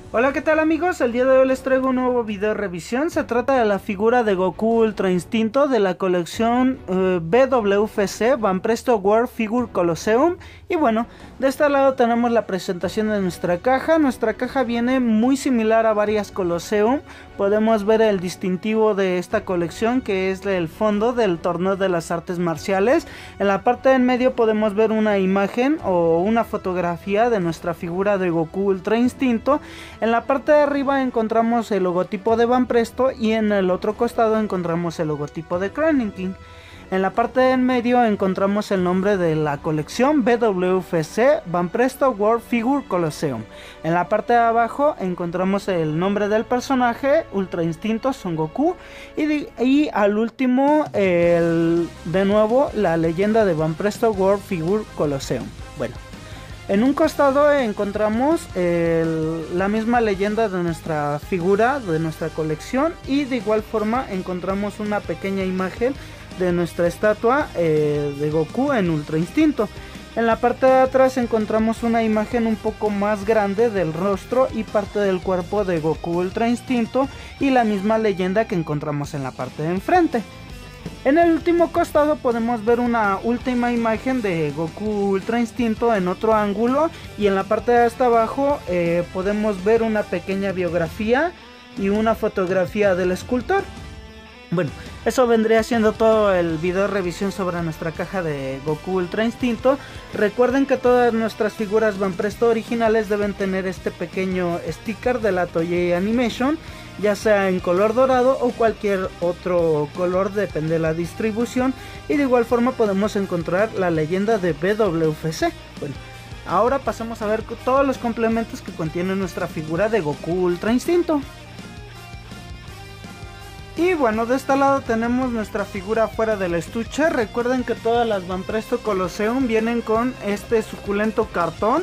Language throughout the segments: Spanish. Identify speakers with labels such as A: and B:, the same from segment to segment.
A: Hola, ¿qué tal amigos? El día de hoy les traigo un nuevo video revisión. Se trata de la figura de Goku Ultra Instinto de la colección BWFC Banpresto World Figure Colosseum. Y bueno, de este lado tenemos la presentación de nuestra caja. Nuestra caja viene muy similar a varias Colosseum. Podemos ver el distintivo de esta colección, que es el fondo del torneo de las artes marciales. En la parte de en medio podemos ver una imagen o una fotografía de nuestra figura de Goku Ultra Instinto. En la parte de arriba encontramos el logotipo de Banpresto y en el otro costado encontramos el logotipo de Krillin King. En la parte de en medio encontramos el nombre de la colección BWFC Banpresto World Figure Colosseum. En la parte de abajo encontramos el nombre del personaje, Ultra Instinto Son Goku. Y al último, de nuevo, la leyenda de Banpresto World Figure Colosseum. Bueno. En un costado encontramos la misma leyenda de nuestra figura, de nuestra colección, y de igual forma encontramos una pequeña imagen de nuestra estatua de Goku en Ultra Instinto. En la parte de atrás encontramos una imagen un poco más grande del rostro y parte del cuerpo de Goku Ultra Instinto y la misma leyenda que encontramos en la parte de enfrente. En el último costado podemos ver una última imagen de Goku Ultra Instinto en otro ángulo, y en la parte de hasta abajo podemos ver una pequeña biografía y una fotografía del escultor. Bueno, eso vendría siendo todo el video de revisión sobre nuestra caja de Goku Ultra Instinto. Recuerden que todas nuestras figuras Banpresto originales deben tener este pequeño sticker de la Toei Animation, ya sea en color dorado o cualquier otro color, depende de la distribución. Y de igual forma podemos encontrar la leyenda de BWFC. Bueno, ahora pasamos a ver todos los complementos que contiene nuestra figura de Goku Ultra Instinto. Y bueno, de este lado tenemos nuestra figura fuera del estuche. Recuerden que todas las Banpresto Colosseum vienen con este suculento cartón,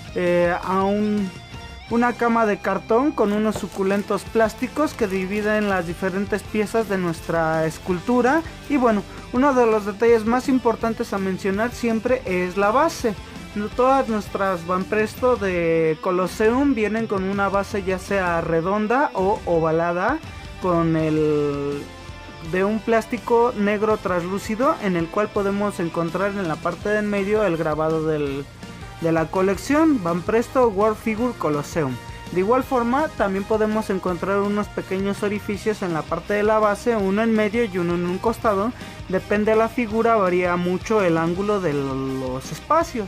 A: una cama de cartón con unos suculentos plásticos que dividen las diferentes piezas de nuestra escultura. Y bueno, uno de los detalles más importantes a mencionar siempre es la base. Todas nuestras Banpresto de Colosseum vienen con una base ya sea redonda o ovalada, con de un plástico negro translúcido, en el cual podemos encontrar en la parte de en medio el grabado de la colección Banpresto World Figure Colosseum. De igual forma también podemos encontrar unos pequeños orificios en la parte de la base, uno en medio y uno en un costado. Depende de la figura, varía mucho el ángulo de los espacios.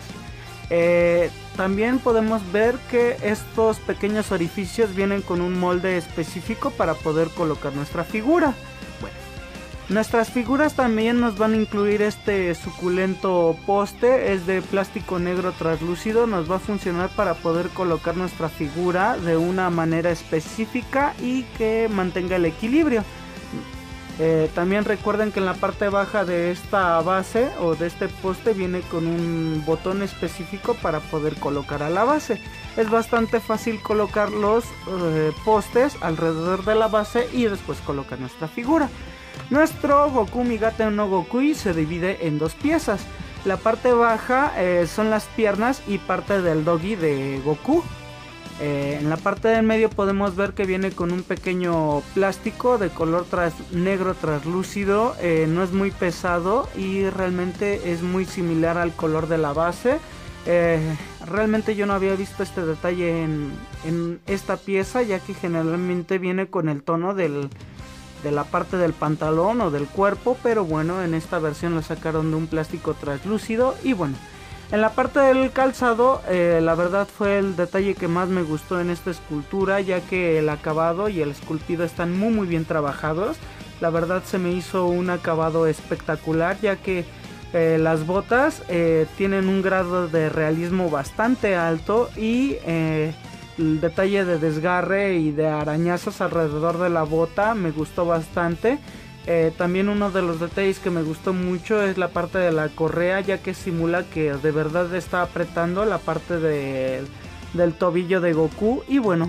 A: También podemos ver que estos pequeños orificios vienen con un molde específico para poder colocar nuestra figura. Bueno, nuestras figuras también nos van a incluir este suculento poste, es de plástico negro translúcido, nos va a funcionar para poder colocar nuestra figura de una manera específica y que mantenga el equilibrio. También recuerden que en la parte baja de esta base o de este poste viene con un botón específico para poder colocar a la base. Es bastante fácil colocar los postes alrededor de la base y después colocar nuestra figura. Nuestro Goku Migate no Gokui se divide en dos piezas. La parte baja son las piernas y parte del dogi de Goku. En la parte del medio podemos ver que viene con un pequeño plástico de color negro translúcido, no es muy pesado y realmente es muy similar al color de la base. Realmente yo no había visto este detalle en esta pieza, ya que generalmente viene con el tono de la parte del pantalón o del cuerpo, pero bueno, en esta versión lo sacaron de un plástico translúcido. Y bueno, en la parte del calzado, la verdad fue el detalle que más me gustó en esta escultura, ya que el acabado y el esculpido están muy bien trabajados. La verdad se me hizo un acabado espectacular, ya que las botas tienen un grado de realismo bastante alto y el detalle de desgarre y de arañazos alrededor de la bota me gustó bastante. También uno de los detalles que me gustó mucho es la parte de la correa, ya que simula que de verdad está apretando la parte del tobillo de Goku. Y bueno,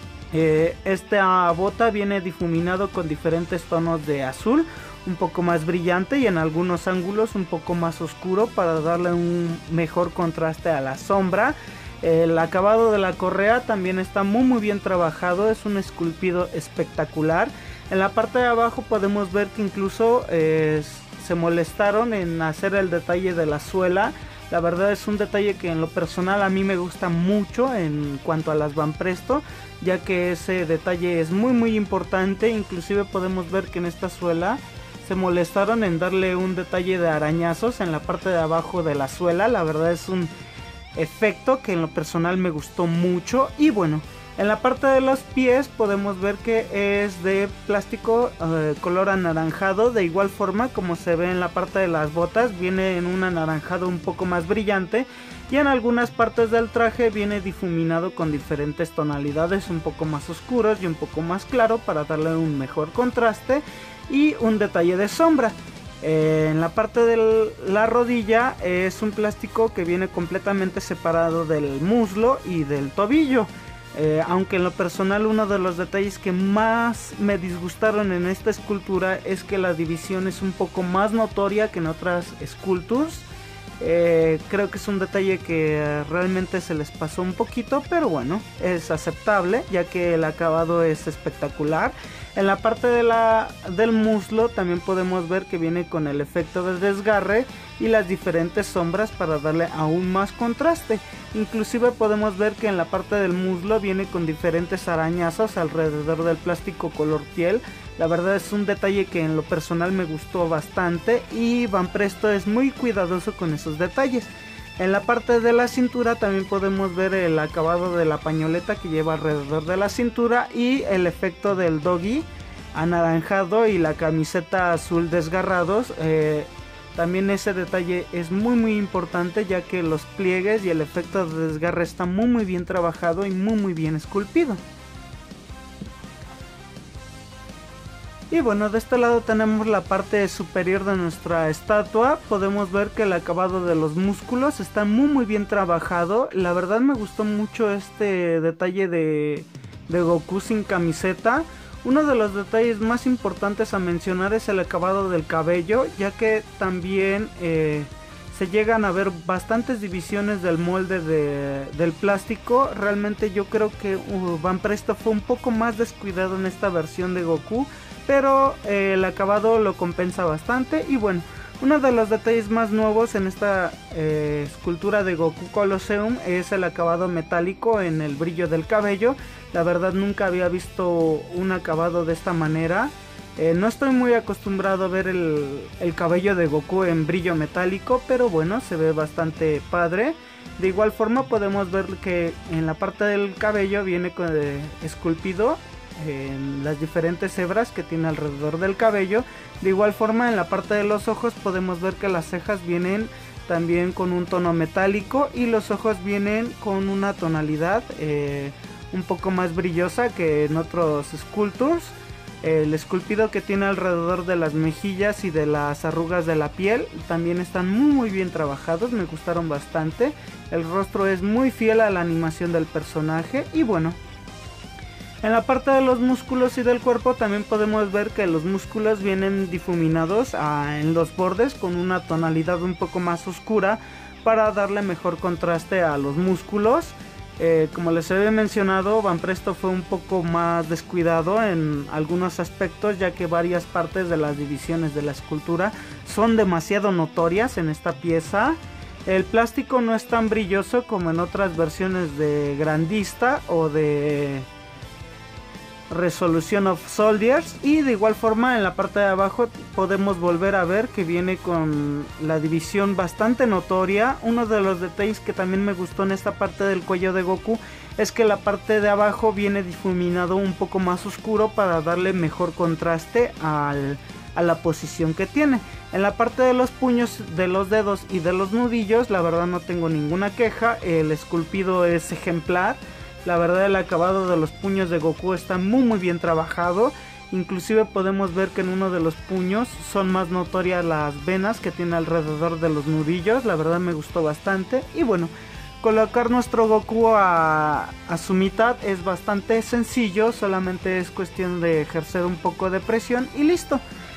A: esta bota viene difuminado con diferentes tonos de azul, un poco más brillante y en algunos ángulos un poco más oscuro para darle un mejor contraste a la sombra. El acabado de la correa también está muy bien trabajado, es un esculpido espectacular. En la parte de abajo podemos ver que incluso se molestaron en hacer el detalle de la suela. La verdad es un detalle que en lo personal a mí me gusta mucho en cuanto a las Van Presto, ya que ese detalle es muy importante. Inclusive podemos ver que en esta suela se molestaron en darle un detalle de arañazos en la parte de abajo de la suela. La verdad es un efecto que en lo personal me gustó mucho. Y bueno, en la parte de los pies podemos ver que es de plástico color anaranjado. De igual forma como se ve en la parte de las botas, viene en un anaranjado un poco más brillante. Y en algunas partes del traje viene difuminado con diferentes tonalidades, un poco más oscuros y un poco más claro, para darle un mejor contraste y un detalle de sombra. En la parte de la rodilla es un plástico que viene completamente separado del muslo y del tobillo. Aunque en lo personal uno de los detalles que más me disgustaron en esta escultura es que la división es un poco más notoria que en otras sculptures. Creo que es un detalle que realmente se les pasó un poquito, pero bueno, es aceptable ya que el acabado es espectacular. En la parte del muslo también podemos ver que viene con el efecto de desgarre y las diferentes sombras para darle aún más contraste. Inclusive podemos ver que en la parte del muslo viene con diferentes arañazos alrededor del plástico color piel. La verdad es un detalle que en lo personal me gustó bastante y Van Presto es muy cuidadoso con esos detalles. En la parte de la cintura también podemos ver el acabado de la pañoleta que lleva alrededor de la cintura y el efecto del doggy anaranjado y la camiseta azul desgarrados. También ese detalle es muy importante, ya que los pliegues y el efecto de desgarre está muy bien trabajado y muy bien esculpido. Y bueno, de este lado tenemos la parte superior de nuestra estatua. Podemos ver que el acabado de los músculos está muy bien trabajado. La verdad me gustó mucho este detalle de Goku sin camiseta. Uno de los detalles más importantes a mencionar es el acabado del cabello, ya que también se llegan a ver bastantes divisiones del molde del plástico. Realmente yo creo que Van Presto fue un poco más descuidado en esta versión de Goku, pero el acabado lo compensa bastante. Y bueno, uno de los detalles más nuevos en esta escultura de Goku Colosseum es el acabado metálico en el brillo del cabello. La verdad nunca había visto un acabado de esta manera. No estoy muy acostumbrado a ver el cabello de Goku en brillo metálico, pero bueno, se ve bastante padre. De igual forma podemos ver que en la parte del cabello viene esculpido en las diferentes hebras que tiene alrededor del cabello. De igual forma en la parte de los ojos podemos ver que las cejas vienen también con un tono metálico y los ojos vienen con una tonalidad un poco más brillosa que en otros sculptures. El esculpido que tiene alrededor de las mejillas y de las arrugas de la piel también están muy bien trabajados, me gustaron bastante. El rostro es muy fiel a la animación del personaje. Y bueno, en la parte de los músculos y del cuerpo también podemos ver que los músculos vienen difuminados en los bordes con una tonalidad un poco más oscura para darle mejor contraste a los músculos. Como les había mencionado, Van Presto fue un poco más descuidado en algunos aspectos, ya que varias partes de las divisiones de la escultura son demasiado notorias en esta pieza. El plástico no es tan brilloso como en otras versiones de Grandista o de Resolution of Soldiers, y de igual forma en la parte de abajo podemos volver a ver que viene con la división bastante notoria. Uno de los detalles que también me gustó en esta parte del cuello de Goku es que la parte de abajo viene difuminado un poco más oscuro para darle mejor contraste a la posición que tiene. En la parte de los puños, de los dedos y de los nudillos, la verdad no tengo ninguna queja. El esculpido es ejemplar. La verdad el acabado de los puños de Goku está muy bien trabajado. Inclusive podemos ver que en uno de los puños son más notorias las venas que tiene alrededor de los nudillos. La verdad me gustó bastante. Y bueno, colocar nuestro Goku a su mitad es bastante sencillo. Solamente es cuestión de ejercer un poco de presión y listo.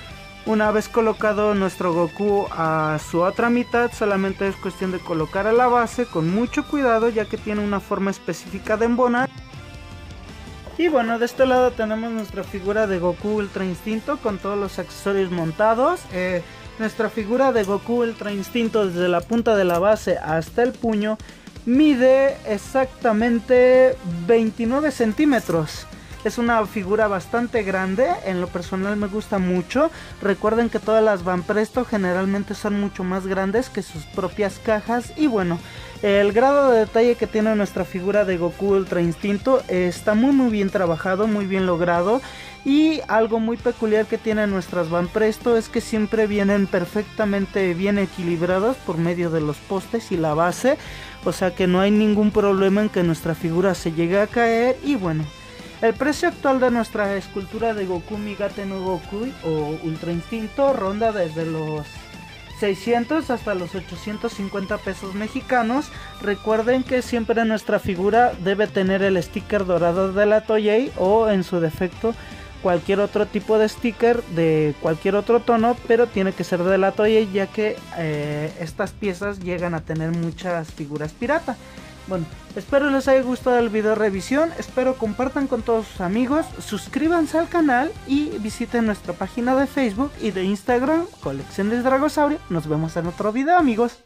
A: Una vez colocado nuestro Goku a su otra mitad, solamente es cuestión de colocar a la base con mucho cuidado, ya que tiene una forma específica de embonar. Y bueno, de este lado tenemos nuestra figura de Goku Ultra Instinto con todos los accesorios montados. Nuestra figura de Goku Ultra Instinto, desde la punta de la base hasta el puño, mide exactamente 29 centímetros. Es una figura bastante grande, en lo personal me gusta mucho. Recuerden que todas las Banpresto generalmente son mucho más grandes que sus propias cajas. Y bueno, el grado de detalle que tiene nuestra figura de Goku Ultra Instinto está muy bien trabajado, muy bien logrado. Y algo muy peculiar que tienen nuestras Banpresto es que siempre vienen perfectamente bien equilibrados por medio de los postes y la base. O sea que no hay ningún problema en que nuestra figura se llegue a caer. Y bueno, el precio actual de nuestra escultura de Goku Migate no Goku o Ultra Instinto ronda desde los 600 hasta los 850 pesos mexicanos. Recuerden que siempre nuestra figura debe tener el sticker dorado de la Toei o en su defecto cualquier otro tipo de sticker de cualquier otro tono, pero tiene que ser de la Toei, ya que estas piezas llegan a tener muchas figuras pirata. Bueno, espero les haya gustado el video revisión, espero compartan con todos sus amigos, suscríbanse al canal y visiten nuestra página de Facebook y de Instagram, Colecciones Dragosaurio. Nos vemos en otro video, amigos.